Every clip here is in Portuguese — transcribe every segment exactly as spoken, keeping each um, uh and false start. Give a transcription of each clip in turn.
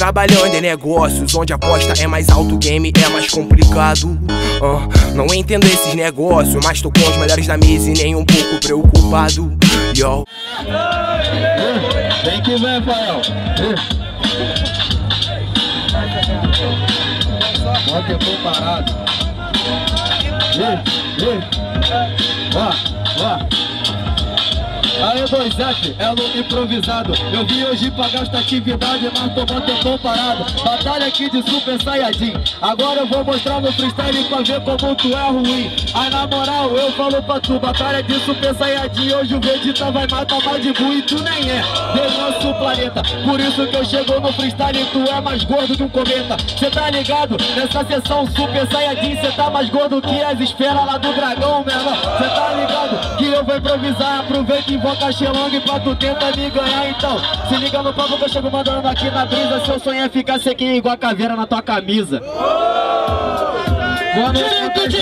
trabalhando em negócios onde a aposta é mais alto, o game é mais complicado. uh, Não entendo esses negócios, mas tô com os melhores da mesa e nem um pouco preocupado. Yo. Vem que vem, Rafael. Ó, tempo parado. Ó, ó. Aí, dois F, é no improvisado. Eu vim hoje pra gastar atividade, mas tô tempão parado. Batalha aqui de Super Saiyajin. Agora eu vou mostrar no freestyle pra ver como tu é ruim. Aí na moral, eu falo pra tu, batalha de Super Saiyajin. Hoje o Vegeta vai matar Majin e tu nem é do nosso planeta. Por isso que eu chego no freestyle, tu é mais gordo que um cometa. Cê tá ligado? Nessa sessão Super Saiyajin, cê tá mais gordo que as esferas lá do dragão, meu irmão. Cê tá ligado? Que eu vou improvisar, aproveita e invoca Xelong pra tu tenta me ganhar. Então, se liga no papo que eu chego mandando aqui na brisa. Seu sonho é ficar sequinho igual a caveira na tua camisa. Boa noite,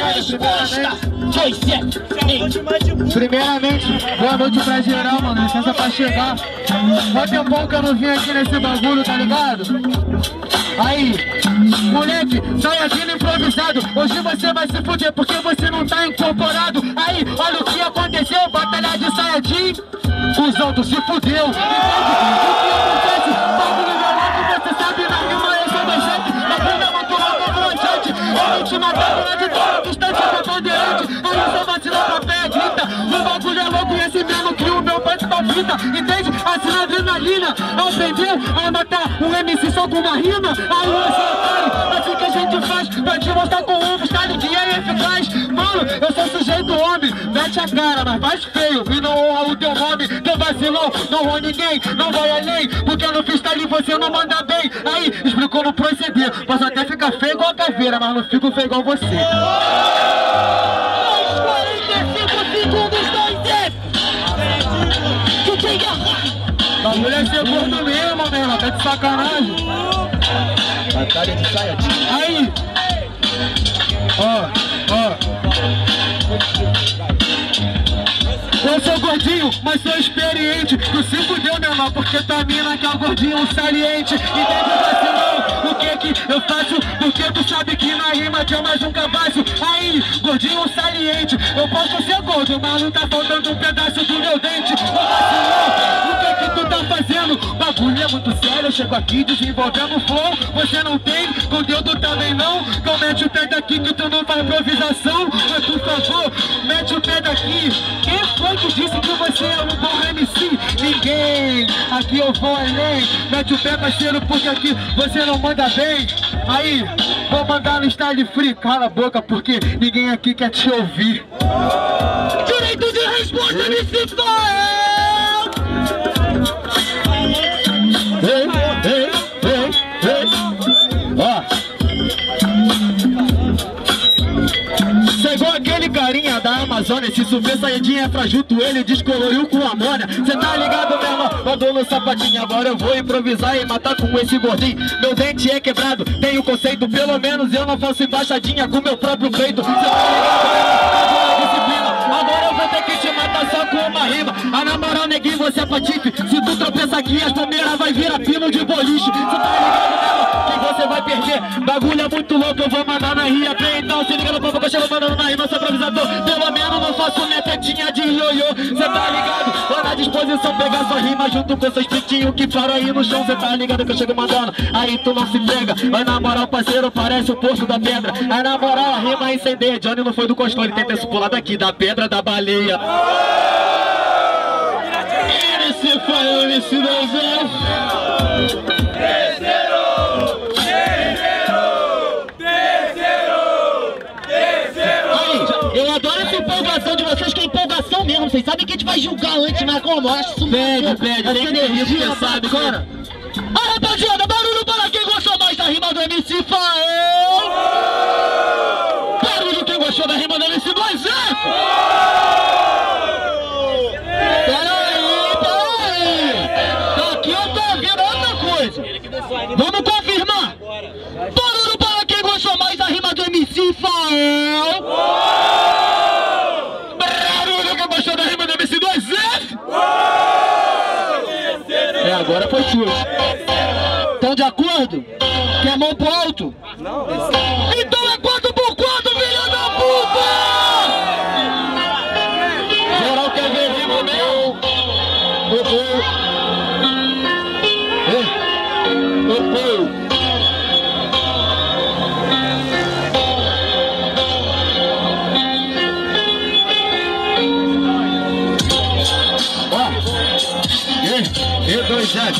primeiramente. Primeiramente, boa noite pra geral, mano. Licença pra chegar. Quanto tempo que eu não vim aqui nesse bagulho, tá ligado? Aí, moleque, Saiyajin improvisado. Hoje você vai se fuder porque você não tá incorporado. Aí, olha o que aconteceu, batalha de Saiyajin. Cusão, tu se fudeu. Entende? O que acontece? Bagulho violento, você sabe na rima, eu sou manchete. Na bunda muito louco, manchete. Eu não te matava lá de fora, tu está tipo bandeirante. Aí eu só vacila pra pé, grita. O bagulho é louco e esse mesmo que o meu bate pra fita. Entende? Assim na adrenalina, aprendeu a matar um M C só com uma rima. Aí você otário, assim que a gente faz pra te mostrar com um freestyle que é eficaz. Mano, eu sou sujeito homem, mete a cara, mas faz feio e não honra o teu nome. Teu vacilão, não honra ninguém, não vai além, porque no freestyle você não manda bem. Aí, explicou no proceder, posso até ficar feio igual a caveira, mas não fico feio igual você. quarenta e cinco segundos, dois F. A mulher ser gordo mesmo, meu, tá de sacanagem. Batalha de Saiyajin. Aí, ó, ó. Eu sou gordinho, mas sou experiente. Tu se fudeu, meu irmão, porque tua mina que é o gordinho saliente. Entende, vacilão? O que que eu faço? Porque tu sabe que na rima que eu mais nunca faço. Aí, gordinho saliente. Eu posso ser gordo, mas não tá faltando um pedaço do meu dente. Ô vacilão, o que que tu tá fazendo? Bagulho é muito sério, eu chego aqui desenvolvendo flow. Você não tem, conteúdo também não. Então mete o pé daqui que tu não faz improvisação. Mas por favor, mete o pé daqui. Quem foi que disse que você é um bom M C? Ninguém, aqui eu vou além. Mete o pé, parceiro, porque aqui você não manda bem. Aí, vou mandar no style free. Cala a boca, porque ninguém aqui quer te ouvir. Direito de resposta, M C Fael! Ei, ei, ei, ei. Ó. Chegou aquele carinha da Amazônia. Esse Super Saiyajin é frajuto, ele descoloriu com amônia. Cê tá ligado, meu irmão? Mandou no sapatinho. Agora eu vou improvisar e matar com esse gordinho. Meu dente é quebrado, tenho conceito. Pelo menos eu não faço embaixadinha com meu próprio peito. Cê tá ligado, meu irmão? Disciplina. Agora eu vou ter que te matar só com uma rima. Ah, na moral, neguinho, você é patife. Se tu tropeça aqui, as palmeiras vai virar pino de boliche. Cê tá ligado, meu irmão? Que você vai perder. Bagulho é muito louco, eu vou mandar na ria. Então se liga no papo que eu chego mandando na rima, sou improvisador. Pelo menos não faço minha tetinha de ioiô. Cê tá ligado? Tô na disposição, pegar sua rima junto com seus pitinhos que param aí no chão. Cê tá ligado que eu chego mandando, aí tu não se pega. Vai na moral, parceiro, parece o poço da pedra. Aí na moral, a rima incendeia. Johnny não foi do costor, ele tenta se pular daqui, da pedra da baleia. Esse foi o M C dois F. Eu adoro essa empolgação de vocês, que é empolgação mesmo. Vocês sabem que a gente vai julgar antes, mas como? Eu acho isso pede, pede, essa energia, você sabe, cara. Ah, rapaziada, barulho para quem gostou mais da rima do M C Fael. Barulho quem gostou da rima do M C dois F. Peraí, peraí. Aqui eu tô ouvindo outra coisa. Vamos confirmar. Barulho para quem gostou mais da rima do M C Fael. É, agora foi chute. Então, de acordo gordo? Quer mão pro alto? Não. Então é quatro por quatro, filho da puta! Geral quer ver vivo meu? Oh, oh. Oh, oh. E dois F.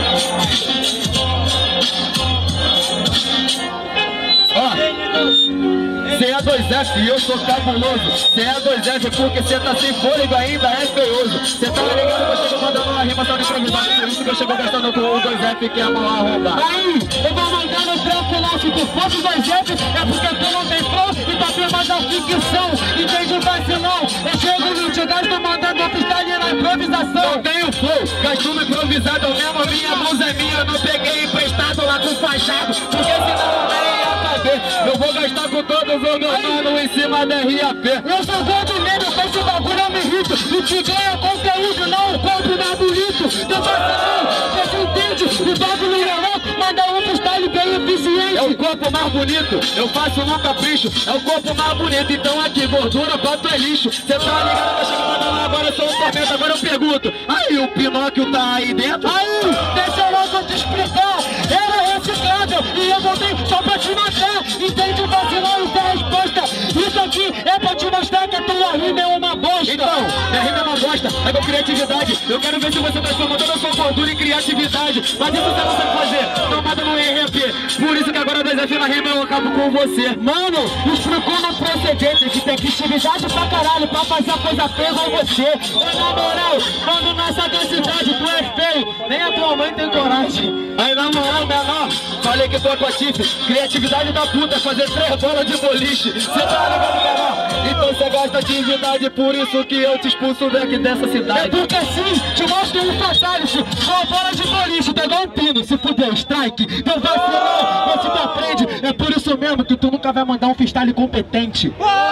Ó, C E dois F e eu sou cabuloso. C E dois F porque cê tá sem fôlego ainda, é feioso. Cê tá ligado que eu chego mandando uma rima só de improvisado. Por isso que eu chego gastando com o dois F que é a mão arrombada. Aí, eu vou mandando trampo lá. Se tu fosse dois F, é porque tu não tem flow e tá firmado a ficção. Entende o vacilão? Eu chego no te gasto mandando freestyle na improvisação. Não tenho flow, gasto no improvisado mesmo. Minha blusa é minha, eu não peguei emprestado lá com fachado. Porque senão nem ia caber. Eu vou gastar com todos os meus manos em cima da R A P. Eu sou gordo mesmo, com esse bagulho eu me irrito. E te ganha conteúdo, não o corpo mais bonito. Teu vacilão, você entende? O bagulho é louco, manda um freestyle bem eficiente. É o corpo mais bonito, eu faço no capricho. É o corpo mais bonito, então aqui gordura, bato é lixo. Cê tá ligado, eu chego pra lá, agora eu sou um tormento. Agora eu pergunto, aí o Pinóquio tá aí dentro? Aí, deixa logo eu te explicar. Era reciclável e eu voltei só pra te matar. Entende o vacilão e a resposta? Isso aqui é pra te mostrar que a tua rima é uma bosta. Então, minha rima é uma bosta, é com criatividade. Eu quero ver se você transforma toda a sua gordura em criatividade. Mas isso você não sabe fazer, tomada no R A P. Por isso que agora dois F na rima eu acabo com você. Mano, explicou no procedente que tem criatividade pra caralho pra fazer a coisa feia com você. Mas na moral, mano, nessa densidade tu é feio, nem a tua mãe tem coragem. Aí na moral, menor, falei que tu é patife. Criatividade da puta é fazer três bolas de boliche. Cê tá ligado, menor? Então cê gosta de atividade, por isso que eu te expulso daqui dessa cidade. É porque assim, te mostro um fatality. Uma bola de boliche, tá igual um pino. Se fuder, strike, teu vacilão, você te aprende. É por isso mesmo que tu nunca vai mandar um freestyle competente.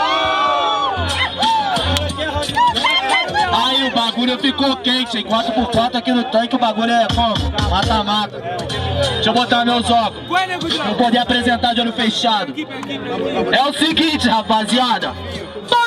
Aí o bagulho ficou quente, em quatro por quatro aqui no tanque o bagulho é como? Mata-mata. Deixa eu botar meus óculos pra poder apresentar de olho fechado. É o seguinte, rapaziada.